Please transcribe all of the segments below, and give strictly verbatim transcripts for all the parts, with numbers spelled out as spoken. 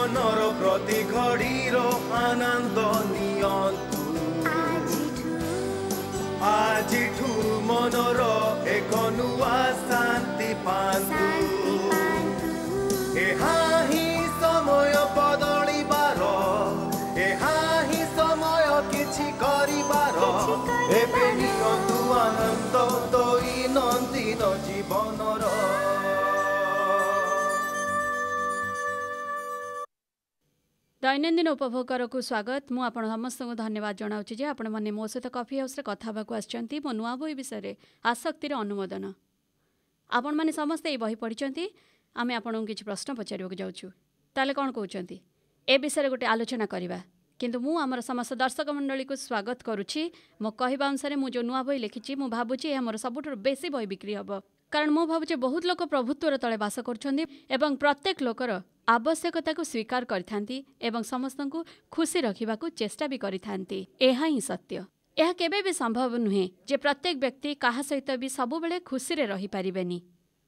जीवनर प्रति घड़ीर आनंद नियंतु आजिठु मनर एक नुआ शांति पांतु एहा ही समय बदलिबार एहा ही समय किछि करिबार एबे नियंतु आनंद दैनंदिन जीवनर। दैनंदिन उपभोगर को स्वागत। मु आपण समस्त को धन्यवाद जनाऊँगी जे आपण मैंने मो सहित कॉफी हाउस रे कथा होगा आसछंती मो नुआ बही विषय आसक्तिर अनुमोदन। आपण मैंने समस्त ये बही पढ़ी आम आपन किसी प्रश्न पचार जाऊँ ताले कौन कहते ए विषय गोटे आलोचना करवा किंतु मु आमर समस्त दर्शक मंडली को स्वागत करुच्ची। मो कहवा अनुसार मु जो नुआ बही लिखी मु भावुची यह मोर सबुठ बेसी बही बिक्री हम कारण मु भावुचे बहुत लोक प्रभुत्वर तले बास करछंती एवं प्रत्येक लोकर आवश्यकता को स्वीकार करथांती एवं समस्त को खुशी रखा चेष्टा भी करथांती। एहा ही सत्य। यह केबे भी संभव नुहे जे प्रत्येक व्यक्ति कहा सहित भी सब बेले खुशी रे रही पारिबेनी।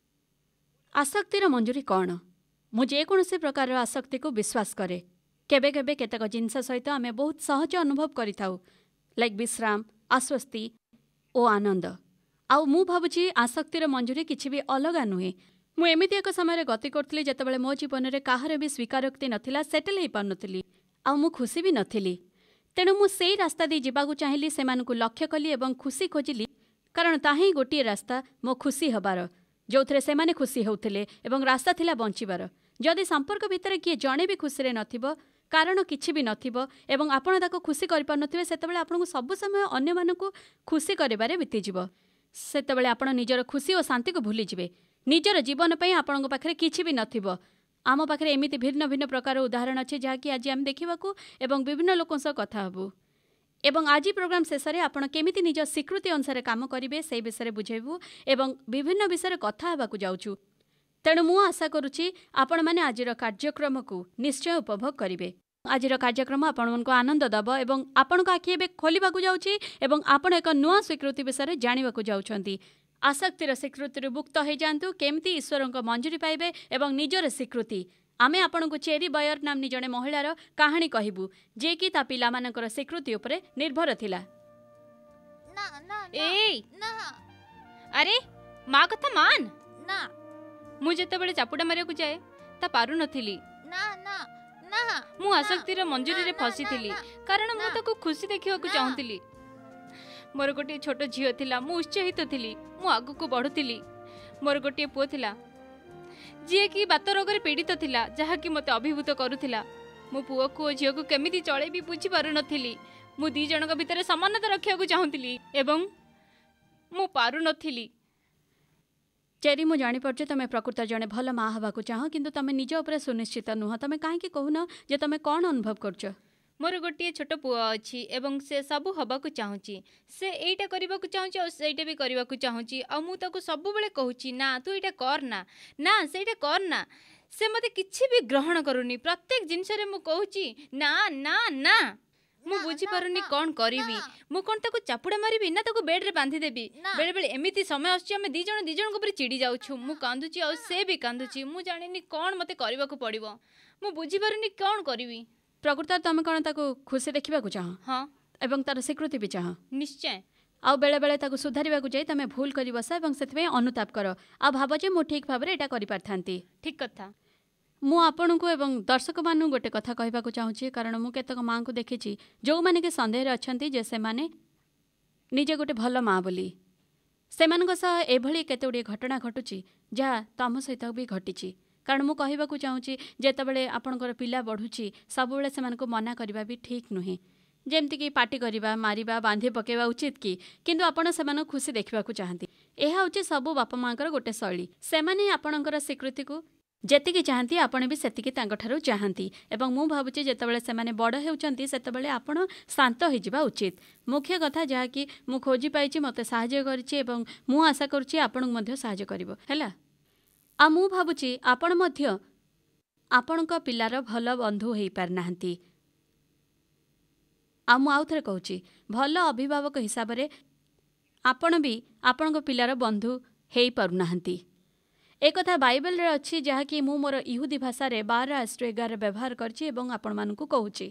आसक्तिर मंजूरी कौन? मु जेकोसी प्रकार आसक्ति को विश्वास करे। केबे केबे केतक जिनस सहित आमे बहुत सहज अनुभव करिथाउ लाइक विश्राम आश्वस्ति ओ आनंद। आउ मु भाबुची आसक्तिर मंजूरी किछि भी अलगा नुहे। मु एमिति एक समय गति करथली जेतेबेले मो जीवन रे काहर भी स्वीकारोक्ति नथिला सेटल हे पारनथली आउ मु खुशी भी नथिली। तेणु मु सेई रास्ता दे जिबाकु चाहिली सेमानकु लक्ष्य कली एवं खुशी खोजिली कारण ताही गोटे रास्ता मो खुशी हबार जो थे से माने खुशी होउथिले एवं रास्ता थिला बंचिबार। जदि संपर्क भितर किए जणे भी खुशी रे नथिबो कारण किछि भी नथिबो एवं आपण ताको खुशी करि पारनथिबे सेतेबेले आपनकु सब समय अन्य मानकु खुशी करिबारे बिति जिवो। सेतेबेले आपण निजर खुशी और शांति को भूली जिवे। निजर जीवन पई आपनक पाखरे किछि भी नथिबो। आम पाखरे एमिति भिन्न भिन्न प्रकार उदाहरण अछि जहाँकि आज आम देखिबाकू एवं विभिन्न लोकन सह कथा हबु एवं आज प्रोग्राम शेष में आपण केमिति निज स्वीकृति अनुसार काम करेंगे से विषय बुझेबू एवं विभिन्न विषय कथा होगाकू जाऊँ। तेणु मु आशा करुच्ची आपण मैंने आज कार्यक्रम को निश्चय उपभोग करेंगे। आज कार्यक्रम आपण आनंद दब एवं आपण आखि एवं खोलवाक जाऊँगी एवं आपण एक नुआ स्वीकृति विषय जानवाक जाऊँगी। आसक्तिर स्वीकृति मुक्त हो जातु केमती ईश्वर मंजूरी पाइबे एवं निजर स्वीकृति। आमे आपण को चेरी बयर नामनी जड़े महिलार कहानी कहबू जे कि ता पिला मानकर स्वीकृति उपरे निर्भर थिला। ना ना ए ना अरे माँ कथा मान ना मु जेतेबेले चापुडा मारिया को जाए ता पारु नथिली ना ना ना मु आसक्तिर मंजूरी रे फसी थिली कारण मु ताको खुशी देखिवा को चाहूतिली। मोर गोटे छोट झियो थिला मु उत्साहित थिली मु आगु को बढ़ुतिली। मोर गोटे पुओ थिला जी कि बात रोग पीड़ित थिला जहा कि मते अभिभूत करुथिला। मो पुओ को झियो को केमिति चले भी बुझी पारु नथिली। मु दी जनक भितर समानता रखिया को चाहूतिली एवं मु पारु नथिली। चेरी मु जानी परछे तमे प्रकृत जने भल माँ हवाकू चाह किंतु तमे निज उपरे सुनिश्चित नुह। तमे काहेकि कहून जे तमे कौन अनुभव करछ? मोर गोटे छोट पुओ अच्छी एवं से सबू हवाकू चाहूची से एटा करबा को चाहूची और सेटा भी करबा को चाहूची आ मु ताको सब बेले कहूची ना तू एटा कर ना ना सेटा कर ना। से मते किछि भी ग्रहण करूनी प्रत्येक जिनस रे मु कहूची ना ना ना। मु बुझी पारुनी कौन करिवि मु कोन ताको चापुडा मारिबि ना ताको बेड रे बांधी देबी। बेले बेले एमिति समय आछी हम दी जण दी जण को ऊपर चिड़ी जाउछु मु कांदुची और से भी कांदुची मु जानिनी कौन मते करबा को पड़िबो मु बुझी पारुनी कौन करिवि। प्रकृत तमे कौन ताको खुशी देखा चाह? हाँ एवं तार स्वीकृति भी चाह निश्चय। आउ बेले बेले ताको सुधारिबा को जाई तमे भूल करी बसा एवं सेतबे अनुताप कर आ भाव जे मु ठीक भाव रे एटा करि पारथांती। ठीक कथा। मु आपन को एवं दर्शक मानु गोटे कथा कहबा को चाहूची कारण मु केतक माँ को देखिची जो माने के संदेह रे अछंती जे से माने निजे गोटे भल माँ बोली से मानक सह एभली केते गुडी घटना घटुची जहा तम सहित भी घटिची। कारण मु कहबा को चाहूची जेतेबेले आपनकर पिला बढ़ुची सब बेले सेमानको मना करबा भी ठीक नुहे। जेमती कि पार्टी करबा मारिबा बांधी पकेबा उचित कि किंतु आपण सेमान खुशी देखबा को चाहती। एहा होची सब बापा मांकर गोटे शैली। सेमाने आपनकर स्वीकृति को जेतिकी चाहती आपण भी सेतिकी तांको ठारू चाहती एवं मु भाबुची जेतेबेले सेमाने बड़ हेउचंती सेतेबेले आपण शांत हो जिबा उचित। मुख्य कथा जहा कि मु खोजी पाइची मते सहाय्य करची एवं मु आशा करची आपण मध्य सहाय्य करिवो हैला। आ मु भाबुची आपण मध्य आपणक पिलार भल बंधु हो पार नाहंती। आ मु आउ थरे कहूची भल अभिभावक हिसाब रे आपण भी आपणक पिलार बंधु हो पारु नाहंती। एक कथा बाइबल रे अच्छी जहाँकि मु मोर इहुदी भाषा रे बारह अष्ट एगार व्यवहार करछि एवं आपण मानकु कहूछि।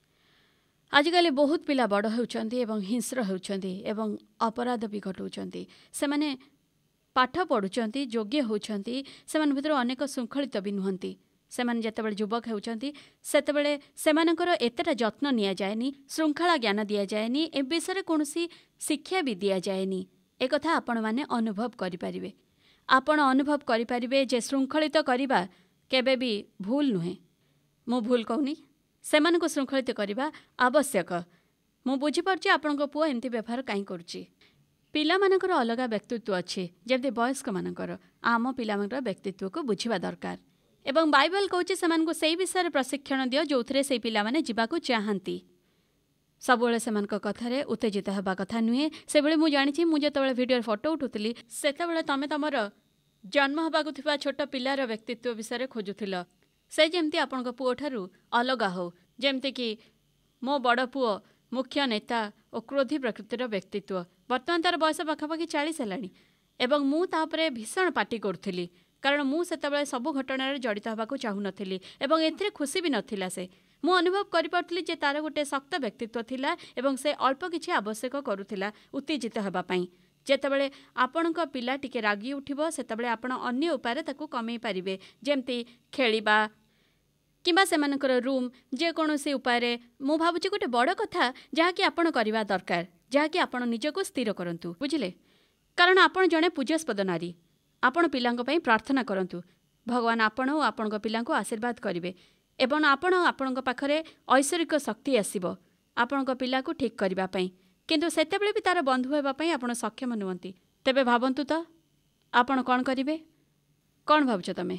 आजिकल बहुत पिला बड़ होउछन्ति एवं हिंस्र होउछन्ति एवं अपराध भी घटौछन्ति। सेमाने पाठ पढ़ुछन्ति, योग्य होउछन्ति, सेमान भितर अनेक शृंखलित भी नुहन्ति। सेमाने जेतेबेले युवक होउछन्ति सेतेबेले सेमानकर एतेटा जत्न निया जायनि, श्रृंखला ज्ञान दिया जायनि, ए विषय कोनोसी शिक्षा भी दिया जायनि। ए कथा आपण माने अनुभव करि परिबे। आपण अनुभव करि परिबे जे श्रृंखलित करिबा केबे भी भूल नुहे। मु भूल कहूनी, सेमानको श्रृंखलित करिबा आवश्यक। मु बुझी पारछि आपणको पुओ एमती व्यवहार काई करूछि। पिलामानकर अलगा व्यक्तित्व अच्छे जमती वयस्क मानकर। आम पिलामानकर व्यक्तित्व को बुझिबा दरकार एवं बाइबल कहूछि सेमानको सेही विषय प्रशिक्षण दियो जोथरे सेही पिलामाने जिबाकू चाहंती। सबुबेले सेमानक कथारे उत्तेजित हेबा कथा नुहे। सेबेले मु जानिछि मु जेतेबेले भिडियो फोटो उठुतली सेतेबेले तमे तमर जन्म हेबाकू थिबा छोट पिलार व्यक्तित्व विषय खोजुथिल। से जेमती आपणको पुओ ठारू अलगा हो, जेमती कि मो बड़ पुओ मुख्य नेता और क्रोधी प्रकृतिर व्यक्तित्व। बर्तमान तार बयस पाखापाखि चालीस हेलाणी एवं मु तापरे भीषण पार्टी करुथली कारण मु सेतेबेले सबु घटना जड़ित होबाकू चाहू नथिली एवं एथिरे खुशी भी नथिला। से मु अनुभव करि पारथली जे तार गोटे शक्त व्यक्तित्व थिला एवं से अल्प किछि आवश्यक करुथिला उत्तेजित हेबा पई। जेतेबेले आपणक पिला टिके रागी उठिबो सेतेबेले आपण अन्य उपाय ताकू कमै पारिबे, जेमती खेलिबा किंबा सेमानकर रूम जे कोनोसी उपाय। मु भाबुछि गोटे बड़ कथा जहाँकि आपण करिबा दरकार, जहाँकि आपण निजको स्थिर करंतु, बुझिले। कारण आपण जणे पूज्यास्पद नारी। आपण पिलांक पई प्रार्थना करंतु, भगवान आपण और आपणक पिलांको आशीर्वाद करिवे एवं आपण आपणक पाखरे ऐश्वरिक शक्ति आसीबो आपणक पिलाको ठीक करिबा पई। किंतु सेतेबेले भी तार बंधु हेबा पई आपण सक्षम नुहंती। तेबे भाबंतु तो आपण कोन करिवे? कोन भाबुछ तमे?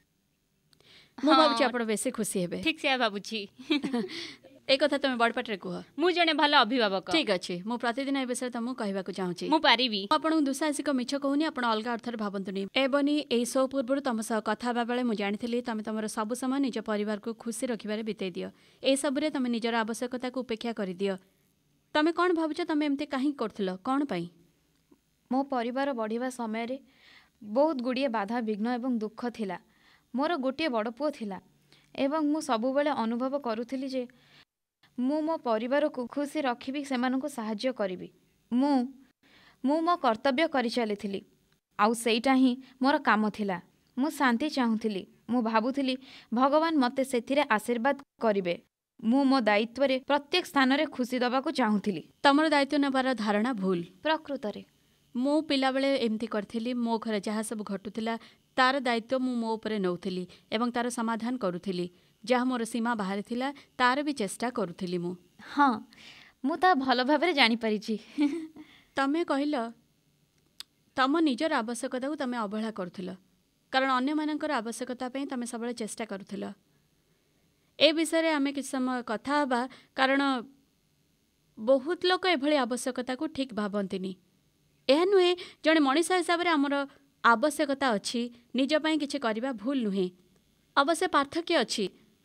मु भाबुछि आपण बेसी खुशी हेबे। ठीक से भाबुछि। ए कथा तमे बड़पाटरे कुह। मु जणे भलो अभिभावक। ठीक अछि, मु प्रतिदिन ए विषय तमु कहबाकू चाहूछि। मु पारिबी। आपण दुसाहसिक मिछ कहूनी, आपण अलगा अर्थरे भाबंतुनी। एबनी ए शो पूर्वरु तम सह कथा हेबा बेले मु जानिथिली तमे तमर सब समय निज परिवार को खुशी रखिबारे बितेई दियो। ए सबरे तमे निजर आवश्यकता को उपेक्षा करि दियो। तमे कोन भाबुछ तमे एमते काहे करथिलो? कोन पई? मो परिवार बढ़िबा समय रे बहुत गुड़िए बाधा विघ्न एवं दुख थिला। मोर गोटे बड़ पुओ थिला एवं मु सबुबेले अनुभव करुथिली जे मु मो परिवार को खुशी रखिबी, सेमानकु साहाय्य करिबी। मु मु मो कर्तव्य करि चलिथिली आउ सेइटा ही मोर काम थिला। मु शांति चाहूथिली। मु भाबुथिली भगवान मते सेथिरे आशीर्वाद करिवे। मु मो दायित्व रे प्रत्येक स्थान रे खुशी दबाकू चाहूथिली। तमर दायित्व नेबार धारणा भूल। प्रकृत रे मु पिला बेले एमती करथिली। मो घरे जहाँ सब घटुथिला तार दायित्व मु मो उपरे नौथिली एवं तार समाधान करुथिली। जहाँ मोर सीमा बाहर थिला तार भी चेष्टा करुथिली मु। हाँ, मु ता भलो भाबरे जानि परिछि। तमे कहिल तम निजर आवश्यकता को तमे अवहेला करुथिल कारण अन्य मानकर आवश्यकता पई तमे सबले चेष्टा करुथिल। ए विषय रे आमे किछ समय कथा हबा कारण बहुत लोक एभली आवश्यकता को ठीक भाबंतिनी। एहा नुहे जणे मनीष हिसाब रे हमर आवश्यकता अच्छी निज पई किछि करिबा भूल नुहे। अवश्य पार्थक्य अच्छी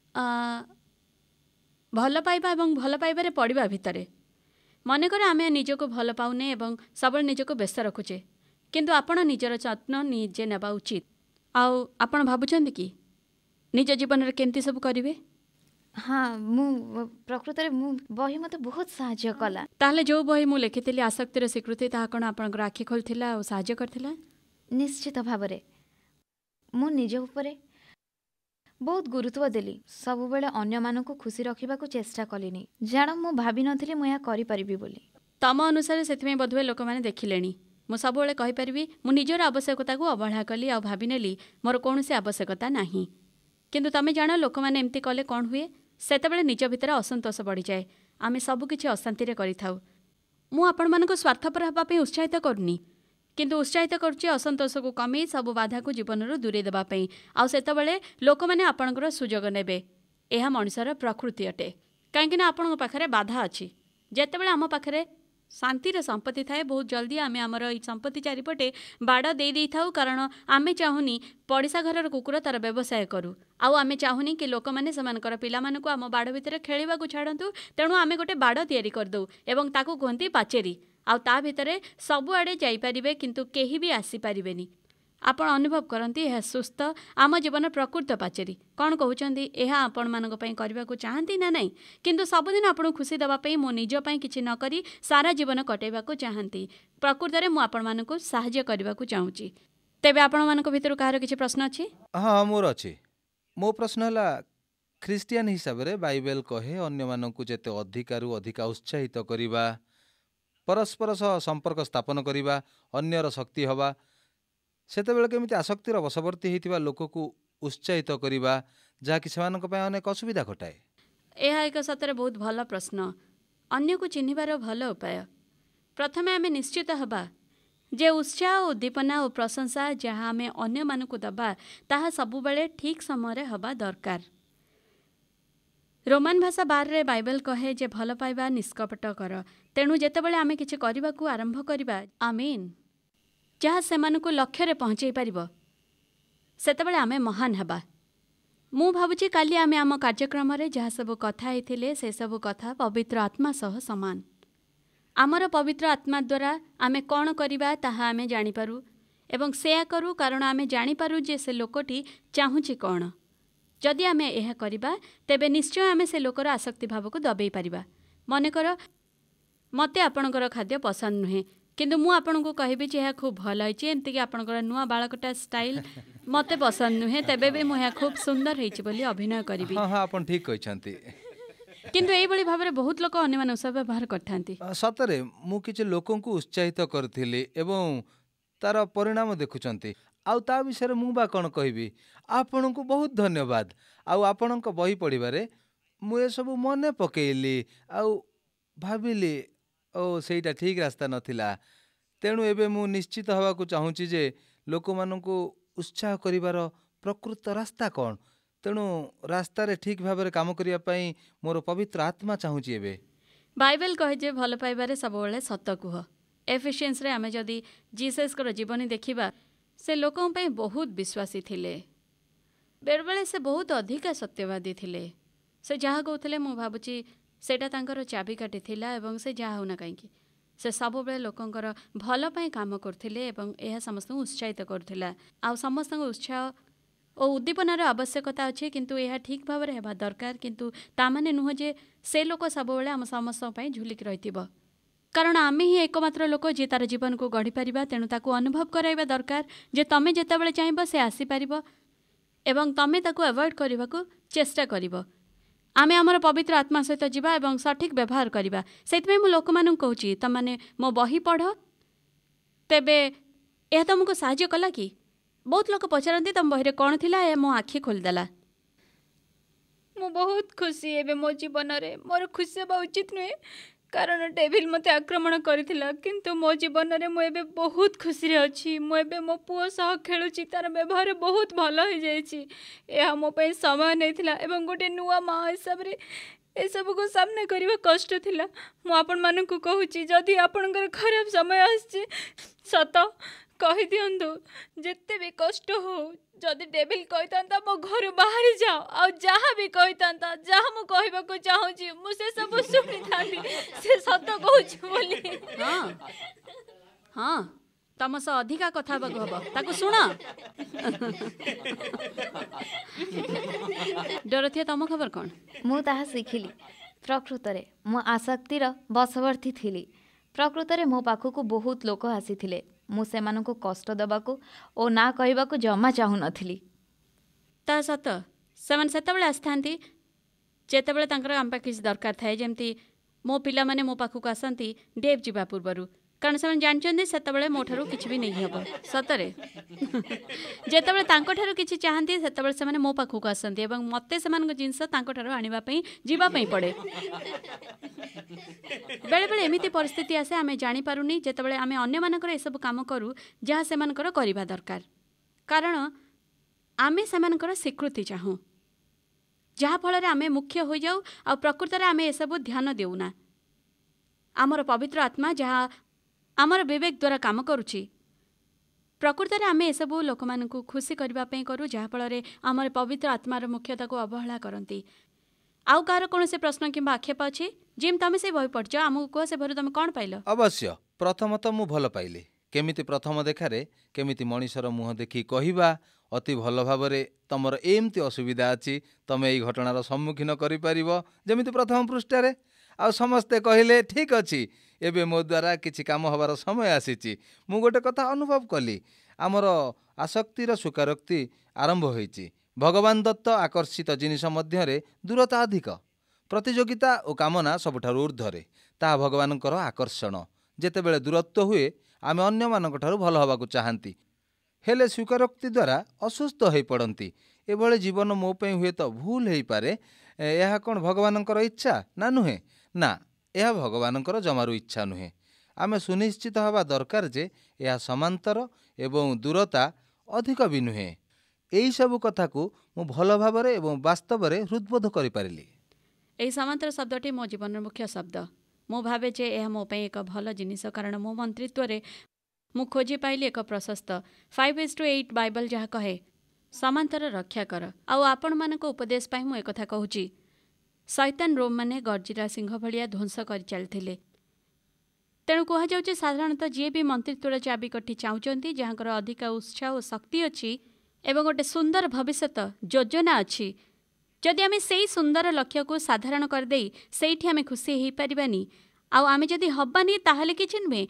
भल पाइबा एवं भल पाइबारे पड़िबा भितरे। मनकर आमे निजको भल पाउने एवं सबल निजको व्यस्त रखुचे किंतु आपण निजर जत्न निजे नेबा उचित। आउ आपण भाबुछन्ति कि निज जीवन रे केमती सब करिवे? हाँ, मु प्रकृत रे मु बही मते बहुत सहाय्य कला। ताले जो बही मु लिखिथिली आसक्तिर स्वीकृति ताहा कोन आपनकर आखि खोलथिला और सहाय्य करथिला? निश्चित भावरे मु निज उपरे बहुत गुरुत्व देली। सबु बेले अन्य मानकु खुशी रखिबाकू चेष्टा कलिनी। जाण मु भाबी नथिली मु या करि परिबी बोली। तम अनुसार सेथिमे बधुए लोक माने देखिलेनी। मु सब बेले कहि परिबी मु निजर आवश्यकता को अवहेला कली आ भाबी नेली मोर कोनोसी आवश्यकता नाही। किंतु तमे जाण लोक माने एम्ति कले कोन हुए? सेतेबेले निज भितर असंतोष बढ़ी जाए। आमे सब किछि अशांति रे करिथाउ। मु आपण मानको स्वार्थपर हेबा पे उत्साहित करनी किंतु उत्साहित करुछि असंतोष को कमी सब बाधा को जीवन दूरे देबा पई। आ सेतेबेले लोक माने आपणकर सुजोग नेबे। एहा मनुष्यर प्रकृति अटे कहीं आपण पाखरे बाधा अच्छी। जेतेबेले आम पाखरे शांति रे संपत्ति थाए बहुत जल्दी आमे आमर ई संपत्ति चारिपटे बाड़ दे देई थाउ कारण आमे चाहुनी पड़िसा घरर कुकुर तार व्यवसाय करू। आउ आमे चाहुनी कि लोक माने समानकर पिला मानकु आम बाड़ भितर खेलिबा को छाडंतु। तेणु आमे गोटे बाड़ तयारी करदौ एवं ताकू कहंती पाचेरी। आउ ता भितरे सबुआडे जाई परिबे किंतु केही भी आसी परिबेनी। आपण अनुभव करती यह सुस्थ आम जीवन प्रकृत पाचेरी कौन कहते यह आपण मानक पई करबा को चाहती ना नहीं किंतु सबुदिन आपन खुशी देवाई मो निज पई किछि न करी सारा जीवन कटेबा को चाहती प्रकृत में मुझे आपण मानक साहाय्य करबा को चाहूची तेबे आपण मानक भितर कहार किछि प्रश्न अछि? हाँ मोर अछि। मो प्रश्न है ख्रिस्टियान हिसाब रे बाइबल कहे अन्य मानक जेते अधिकारु अधिका उत्साहित करिबा परस्पर सह संपर्क स्थापन करिबा अन्यर शक्ति हवा सेतेबेले केमिति आसक्तिर वशवर्ती होइतिबा लोक को उत्साहित करिबा जहाँकि सेमानक पय अनेक असुविधा घटाए। यह एक सतरे बहुत भल प्रश्न अन्य को चिन्हिबार भल उपाय। प्रथमे आमे निश्चित हबा जे उत्साह उद्दीपना और प्रशंसा जहाँ आमे अन्य मानकु दबा ताहा सबुबेले ठीक समय रे हबा दरकार। रोमान भाषा बार रे बाइबल कहे जे भल पाइबा निष्कपट कर तेणु जेतेबेले आमे किछि करिबाकू आरंभ करिबा आमीन जहाँ सेमानकु लक्ष्य रे पहुँचई पारिबो सेतेबेले आमे महान हबा। मु भाबुची काली आमे आम कार्यक्रम रे जहाँ सब कथा हेथिले से सब कथा पवित्र आत्मा सह समान। आमर पवित्र आत्मा द्वारा आमे कौन करिबा ताहा आमे जानि पारू एवं सेया करू कारण आमे जानि पारू जे से लोकटी चाहूची कौन। जदि आमे एहा करिबा तेबे निश्चय आमे से लोकर आसक्ति भाव को दबेई पारिबा। मनेकर मते आपणकर खाद्य पसंद नुहे किंतु मु आपनको कहबी जे खूब भल होइछि एमति कि आपणकर नुआ बाळकटा स्टाइल मते पसंद नुहे तेबे भी मु खूब सुंदर होइछि बोली अभिनय करिबी। हाँ हाँ आपण ठीक कहछंती किंतु एई बळी भाबरे बहुत लोक अन्य मानक सब व्यवहार करथांती। सतरे मु किछि लोकंकु उत्साहित करथिली एवं तार परिणाम देखुचंती आउ ता विषय मु बा कोन कहबी। आपनको बहुत धन्यवाद आउ आपणक बही पढिबारे मु ए सब मने पकेइली आउ भाबिली ओ सेटा ठीक रास्ता नथिला तेणु एबे मु निश्चित हवा को चाहूची जे लोक मानकु उत्साह करिवार प्रकृत रास्ता कौन तेणु रास्ता रे ठीक भाव काम करिया पई मोर पवित्र आत्मा चाहूची। एबे बाइबल कहे जे भल पाइबारे सबवेले सत कुह। एफिशिएंस रे आमे जदि जीसस कर जीवनी देखिबा से लोकों पई बहुत विश्वासी थिले बेरबेले से बहुत अधिक सत्यवादी थिले से जहाँ कहते मु भाबुची सेटा तांकर चाबिकाठी थिला एवं से जहाँ होना कहीं से सब बेले लोकंकर भल पाई काम करथिले एवं यह समस्त उत्साहित करथिला। आ समस्त उत्साह और उद्दीपनार आवश्यकता अच्छे किंतु यह ठीक भाव में हेबा दरकार किंतु तामाने नुह जे से लोक सब बेले आम समस्त पई झुलिक रहितिबो कारण आमे ही एकमात्र लोक जे तार जीवन को गढ़ी पारिबा तेणु ताकू अनुभव कराइबा दरकार जे तमे जेतेबेले चाहिबो से आसी पारिबो एवं तमे ताकू अवॉइड करबा को चेष्टा करिबो। आमे आमर पवित्र आत्मा सहित जीवा एवं सठिक व्यवहार करवा से मु लोक मानू कहूँ तमने मो बही पढ़ तेबे यह तुमको साहाय्य कला कि बहुत लोग पचारती तुम बही कौन थिला ए मो आखि खोलदेला। मु बहुत खुशी एबे मो जीवन रे मोर खुशी हेबा उचित नुहे कारण डेविल मते आक्रमण करथिला किंतु मो जीवन रे मु एबे बहुत खुशी रे अछि। मु एबे मो पुओ सह खेलुची तार व्यवहार बहुत भल हो जाइछि। एहा मो पई समय नैथिला एवं गोटे नुआ माँ हिसाब रे ए सब को सामना करबा कष्ट थिला। मु आपन मानन को कहूची जदि आपनकर खराब समय आछि सत कहि दियंतु जेते भी कष्ट हो जदि डेविल कहितांता मो घर बाहर जाओ आ जहाँ भी कहितांता जहाँ मु कहबा को चाहूची मु से सब सुनि थांती से सत कहूची बोली। हाँ हाँ तम से अधिका कथा बागु हबो ताकू सुन। डरोथिया तम खबर कौन? मु ताहा शिखिली प्रकृतरे मो आसक्तिर बशवर्ती थिली। प्रकृतरे मो पाखकु बहुत लोक आसीथिले मु सेमानकु कष्ट देबाकू ओ ना कहबाकू जमा चाहू नथिली। ता सत सेमान सेतबेले आस्थांती जेतेबेले तांकर आम पाखे किछि दरकार थाए जेमती मो पिला माने मो पाखकु आसंती डेव जीवा पूर्वरु कारण से जानते सेतबेले मो ठारू किछि भी नहीं हबो सतरे जेतेबेले तांको ठारू किछि चाहंती सेतबेले से माने मो पाखकु आसंती एवं मते सेमान जिनस तांको ठारू आनिबा पई जीवा पई पड़े। बेले बेले एमिति परिस्थिति आसे आमे जानि पारुनी जेतेबेले आमे अन्य मानकर ए सब काम करू जहाँ सेमानकर करिबा दरकार कारण आमे सेमानकर स्वीकृति चाहू जहाँ फल आमे मुख्य हो जाऊ आ प्रकृत में आमे ए सब ध्यान देउना। आमर पवित्र आत्मा जहाँ आमर विवेक द्वारा काम करुछि प्रकृत में आमे ए सब लोक मानकु खुशी करबा पई करू जहाँ फल आमर पवित्र आत्मार मुख्यता को अवहेला करती। आउ कार कौन से प्रश्न किंबा आक्षेप अछि जिम तमे से बही पढ़छ आमको कह से भरु तमे कोन पाइलो? अवश्य प्रथमतः मु भल पाइली केमिति प्रथम देखारे केमिति मनीषर मुह देखि कहवा अति भल भाव तुमर एमती असुविधा अच्छी तुम यही घटनार सम्मुखीन करें प्रथम पृष्ठारे आ समस्ते कहले ठीक अच्छी एबे मो द्वारा किछि काम हबार समय आसीची मु गोटे कथा अनुभव कली आमर आसक्तिर स्वीकारोक्ति आरंभ होईची भगवान दत्त आकर्षित जिनिष मध्यरे दूरता अधिक प्रतियोगिता और कामना सबुठारु ऊर्ध्वरे ताहा भगवानकर आकर्षण जेतेबेले दूरत्व हुए आमे अन्य मानक ठारु भल हबाकु चाहंती हेले स्वीकारोक्ति द्वारा असुस्थ हो पड़ती एभले जीवन मो पे हुए तो भूल हो पारे यह कौन भगवानकर इच्छा ना नुहे ना यह भगवानकर जमारू इच्छा नुहे आमे सुनिश्चित हवा दरकार जे यह समांतर एवं दूरता अधिक भी नुहे यही सब कथा को मु भल भाव एवं वास्तव में हृदबोध कर पारिली। यही समांतर शब्दटी मो जीवन मुख्य शब्द मु भावे जे यह मो पे एक भल जिनिस कारण मो मंत्रित्व रे मु खोजी पाइली एक प्रशस्त five is to eight Bible जहाँ कहे समांतर रक्षा कर आउ आपण मानक उपदेश पाई मु एकथा कहूची शैतान रोम माने गर्जिरा सिंह भलिया ध्वंस कर चलथिले तेणु कह जाउचे साधारणतः जी भी मंत्रित्वर चाबिकठी चाहूचंती जहाँकर अधिक उत्साह और शक्ति अच्छी एवं गोटे सुंदर भविष्यत योजना अच्छी जदि आमे सेई सुंदर लक्ष्य को साधारण कर देई सेठी आमे खुशी हो पारिबानी आउ आमे जदि हब्बानी ताहले किछि नुहे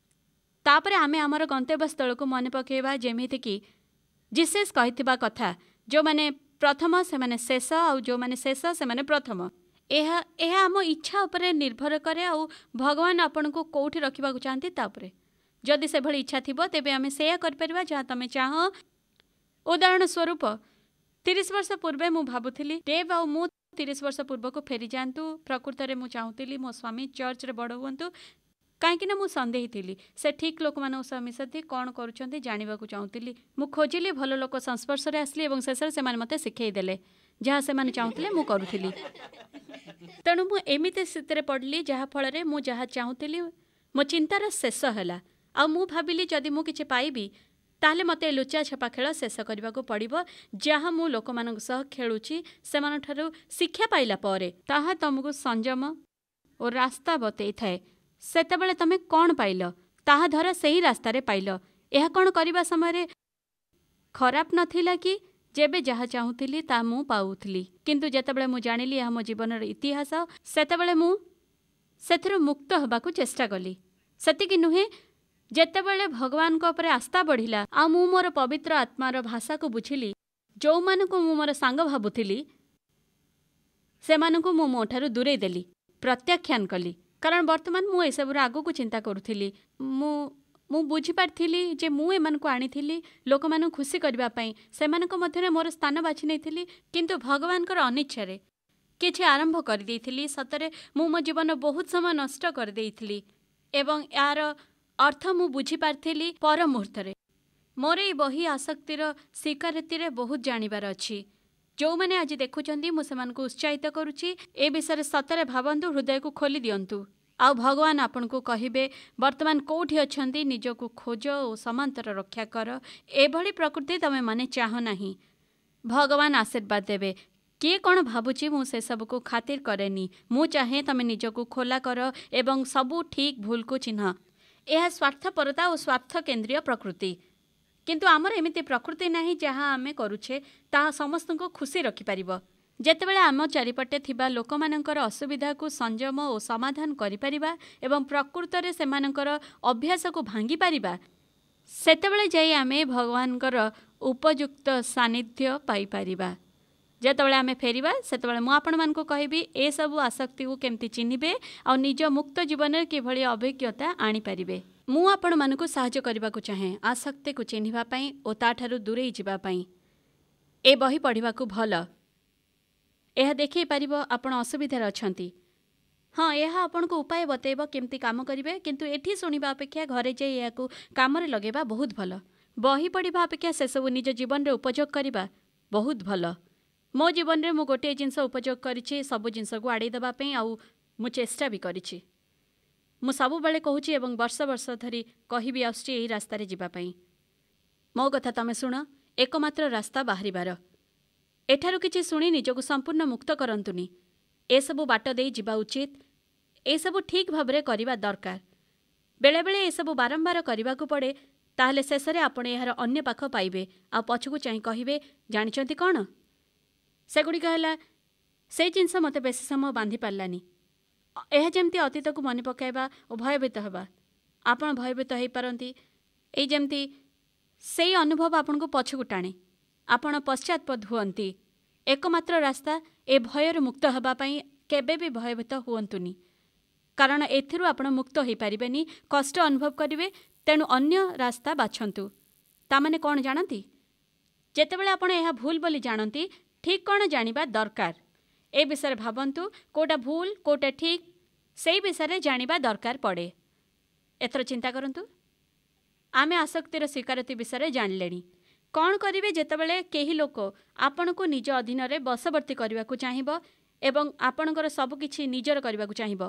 तापरे आमे आमर गंतव्य स्थल को मन पकेबा जेमिति कि जीसस कहिथिबा कथा जो माने प्रथम से माने शेष आउ जो माने शेष से माने प्रथम एहा एहा आम इच्छा उपरे निर्भर करे आउ भगवान आपण को कोठी रखिबा को चाहती तापरे जदि से भली इच्छा थिबो तेबे आमे सेया कर परिबा जहाँ तमे चाह। उदाहरण स्वरूप तीस वर्ष पूर्वे मु भाबुथिली देव आउ मु तीस वर्ष पूर्व को फेरी जातु प्रकृत में मु चाहूली मो स्वामी चर्च रे बड़ हुंतु कहीं मु सन्देही थी से ठीक लोक मान सह मिशती कौन करुँच जानवा चाहूली मु खोजिली भल लोक संस्पर्श में आसली और शेष से मते शिखईदेले जहाँ से चाहूले मु करुली तेणु मु एमती स्थित पड़ली जहाँफल मु जहाँ चाहूली मो चिंतार शेष है आ मु भाविली जदि मु किछि पाइबी ताहले मते लुचा छपा खेल शेष करने को पड़ो जहाँ मु लोक मान सह खेलुची से शिक्षा पाइला परे ताहा तुमको संयम और रास्ता बतई थाए सेतेबेले तमे कौन पाइल ताहा धर सही रास्तारे पाइल यह कौन करने समय खराब नथिला कि जेबे जहाँ चाहूली ता मु पाउथली किंतु जेतेबेले मु जानिली यह मो जीवन इतिहास सेतेबेले मु सेथिरु मुक्त होबाकू चेष्टा कली सेतिकी नुहे जेतेबेले भगवान को उपरे आस्था बढ़िला आ मु मोर पवित्र आत्मार भाषा को बुझिली जो मानकु मु मोर सांग भाबुथिली से मानकु मु मोठारु दूरेई देली प्रत्याख्यान कली कारण वर्तमान मु एसबुर आगु को चिंता करुथिली मु मु बुझी पारथिली जे मु एमान को आनिथिली लोक मान खुशी करबा पई सेमानक मध्यरे मोर स्थान बाछि नैथिली किंतु भगवान कर अनिच्छारे किछि आरंभ कर देइथिली सतरे मु मो जीवन बहुत समय नष्ट कर देइथिली एवं यार अर्थ मु बुझी पारथिली पर मुहूर्तरे मोर ए बही आसक्तिर स्वीकारतिर बहुत जानिबार अछि जो मैंने आज देखुंट मुझे उत्साहित करुच्ची ए विषय सतरे भावतु हृदय को खोली दिंतु आ भगवान आपन को कहे वर्तमान कौटी अच्छा निज को खोज और समांतर रक्षा कर एभली प्रकृति तमें माने चाह नहीं भगवान आशीर्वाद देवे किए कौन भावुची मु से सब को खातिर करेनी मु चाहे तमें निज को खोला कर एवं सबू ठीक भूल को चिन्ह यह स्वार्थपरता और स्वार्थ केन्द्रीय प्रकृति किंतु आमर एमिति प्रकृति नहीं जहाँ आमे करुछे ता समस्त को खुशी रखिपारिब जेतेबेले आम चारिपटे थिबा लोकमानंकर असुविधा को संयम और समाधान करिपारिबा एवं प्रकृत रे सेमानंकर अभ्यास को भांगी पारिबा सेतेबेले जाई आमे भगवानकर उपयुक्त सानिध्य पाई पारिबा जेतेबेले आमे फेरिबा सेतेबेले मु आपण मान को कहबी ए सब आसक्ति को केमती चिन्हिबे और निज मुक्त जीवन रे किभली अभिज्ञता आनी पारिबे मु आपण मानकु साहाय्य करबा को चाहे आसक्ति को चिन्हिबा पई ओ ताठारु दूरेई जिबा पई ए बही पढ़िबा को भल यह देखै पारिबो आपण असुविधार अछंती हाँ यह आपण को उपाय बतेइबो केमती काम करिवे किंतु एठी सुनिबा अपेक्षा घरे जे या को काम रे लगेबा बहुत भल बही पढ़िबा अपेक्षा से सब निज जीवन रे उपयोग करबा बहुत भल मो जीवन रे मु गोटे जिंस उपयोग करिछि सब जिंस को आड़े दबा पई आउ मु चेष्टा भी करिछि मु सबु बेले कहूछि एवं वर्ष वर्ष धरी कहिबी आछि एही रास्ता रे जिबा पई मो कथा तमे सुण एकमात्र रास्ता बाहरिबार एठारु किछि सुनी निजको संपूर्ण मुक्त करंतुनी ए सबु बाट देई जिबा उचित ए सबु ठीक भाबरे करिबा दरकार बेले बेले ये सब बारंबार करने को पड़े ताहले शेष में आपण यार अन्य पाख पाइबे आ पछकू चाह कहे जानते कौन सेगुड़िक है से जिनस मत बेस समय बांधि पारानी यह जमती अतीत को मन पकाइबा और भयभीत हवा आपण भयभीत हो पारती ये जमती से अनुभव आपन को पछकू टाणे आपण पश्चातपद हुअंती एकमात्र रास्ता ए भयर मुक्त होगापाई केबे भी भयभीत हुअंतुनी कारण एथिरु आपण मुक्त हो पारिबेनी कष्ट अनुभव करिवे तेणु अन्य रास्ता बाछंतु तामाने कौन जानती जेतेबेले आपण यह भूल बोली जानती ठीक कौन जानिबा दरकार ए विषय भावंतु कोटा भूल कोटा ठीक से विषय जानिबा दरकार पड़े एथर चिंता करंतु आमे आसक्तिर स्वीकारती विषय जानलेनी कौन करिवे जेतेबेले केही लोक आपण को निज अधीन रे बसवर्ती करने को चाहिबो एवं आपणकर सबकिछि निजर करने को चाहिबो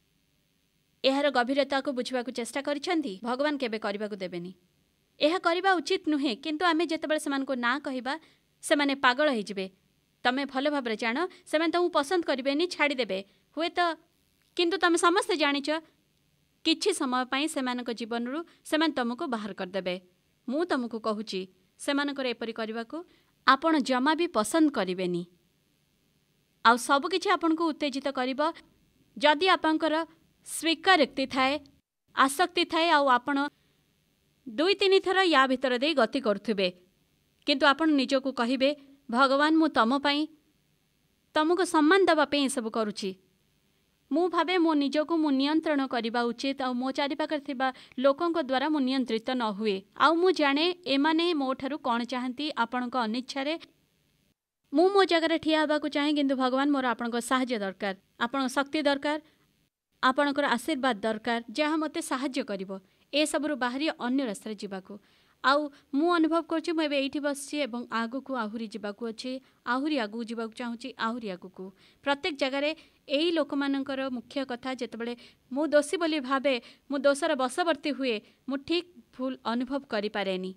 एहार गभीरता को बुझा चेष्टा करिसेंती भगवान केबे करने को देबेनी यह करवा उचित नुहे किंतु आमे जेतेबेले सेमान को ना कहिबा सेमाने पागल हो जिवे तमे भल भाव जान से तुमको पसंद करेनि छाड़देवे हुए तो किंतु तुम समस्ते जानिच किछि समय पाई सेमानक जीवन रु सेमान तुमको बाहर करदेबे मु तुमको कहूची सेमानकर एपरि करने को आपण जमा भी पसंद करेनि आउ सब किछि आपनको उत्तेजित करिबो जदि आपनकर स्वीकारोक्ति थाए आसक्ति थाए आउ आपण दुई तीन थर या भितर दे गति करुथिबे किंतु आपण निजको कहिबे भगवान मु तम पाई तुमको सम्मान देवाई सब करुछि मु भावे मो निजको मु नियंत्रण करने उचित आ मो चारिपाखरे थिबा लोकंक द्वारा मु नियंत्रित न हुए आउ मु जाने एमाने मो ठारू कौन चाहती आपणक अनिच्छारे मु मो जगह ठिया होबाकू चाहे किंतु भगवान मोर आपणक साहाय्य दरकार आपण शक्ति दरकार आपणकर आशीर्वाद दरकार जहाँ मते साहाय्य करिवो ए सबरु बाहरी अन्य रास्ता जीवाकू आउ मु अनुभव करुँच मुझे ये बसी एवं आगु को आहुरी जावाक अच्छे आहुरी आगु जावाक चाहूँगी आहुरी आगु को प्रत्येक जगार यही लोक मानकर मुख्य कथा जितेबाला मु दोषी बोली भावे मु दोषर बशवर्ती हुए मु ठीक भूल अनुभव करि पारेनी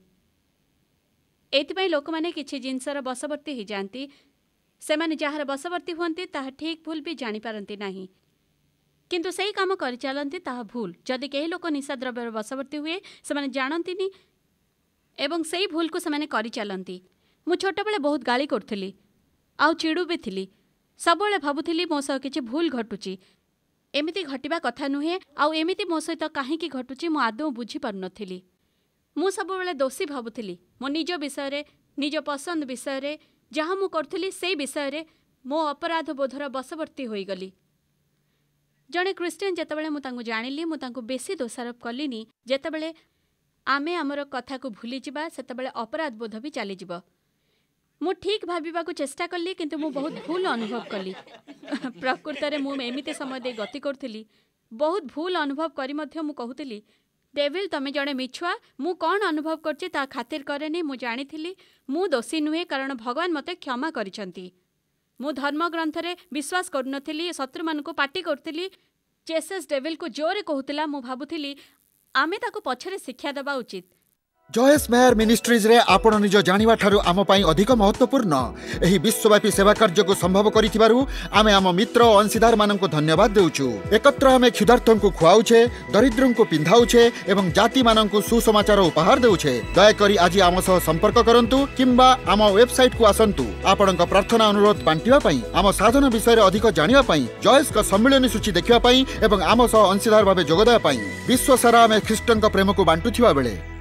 एथिपाई लोक माने किछि जिनसर बशवर्ती हो जाती से माने जहार बशवर्ती हुअन्ति ताहा ठीक भूल भी जानी पारंती नाही किंतु सही काम कर चलती ताहा भूल जदि केही लोक निशा द्रव्यर बशवर्ती हुए से माने जानतीनी एवं सही भूल को से कर चलती मु छोट बेले बहुत गाली करुली आउ चिड़ू भी थी सब भावुली मो सह किसी भूल घटुची एमती घटवा कथा नुहे आउ एमती मो सहित कहीं घटुची मु आदौ बुझीपार नी मु सब बेले दोषी भावुली मो निज विषय निज पसंद विषय जहाँ मु करुली से विषय मो अपराध बोधर बशवर्ती होगली जड़े क्रिस्टियन जितेबाला मुझे जानिली मुझे बेसी दोषारोप कलिनी जितेबाला आमे आमर कथा को भूली जावा सेतेबेले अपराध बोध भी चली जीव मु ठीक भाविबा को चेष्टा कली किंतु मु बहुत भूल अनुभव कली प्रकृत में मु एमिति समय दे गति करथली बहुत भूल अनुभव करी मध्य मु कहूतली डेविल तमे जड़े मिछुआ मु कौन अनुभव करछि ता खातिर करेनी मु जानी मु दोषी नुहे कारण भगवान मते क्षमा करिसंती मु धर्म ग्रंथ रे विश्वास करनथली शत्रु मान को पार्टी करथली जेसस डेविल को जोरे कहूतला मु भाबुथली आमे ताको पछरे शिक्षा देबा उचित जॉयस मेयर मिनिस्ट्रीज रे आपण निज जानिबा ठारू आम पई अधिक महत्वपूर्ण एही विश्वव्यापी सेवा कार्य को संभव करिथिबारु आमे आम मित्र और अंशीदार माननको धन्यवाद देउछु एकत्र आमे क्षुधार्थों को खुआउछे दरिद्रों को पिंधाउछे एवं जाति माननको सुसमाचार उपहार देउछे दया करी आज आम सह संपर्क करंतु किंबा आम वेबसाइट को आसंतु आपणक प्रार्थना अनुरोध बांटिबा पई आम साधन विषय रे अधिक जानिबा पई जॉयस का सम्मेलनी सूची देखिबा पई एवं आम सह अंशीदार भाबे जोगदाय पई विश्व सारा आमे ख्रीष्टन का प्रेम को बांटुथिबा बेले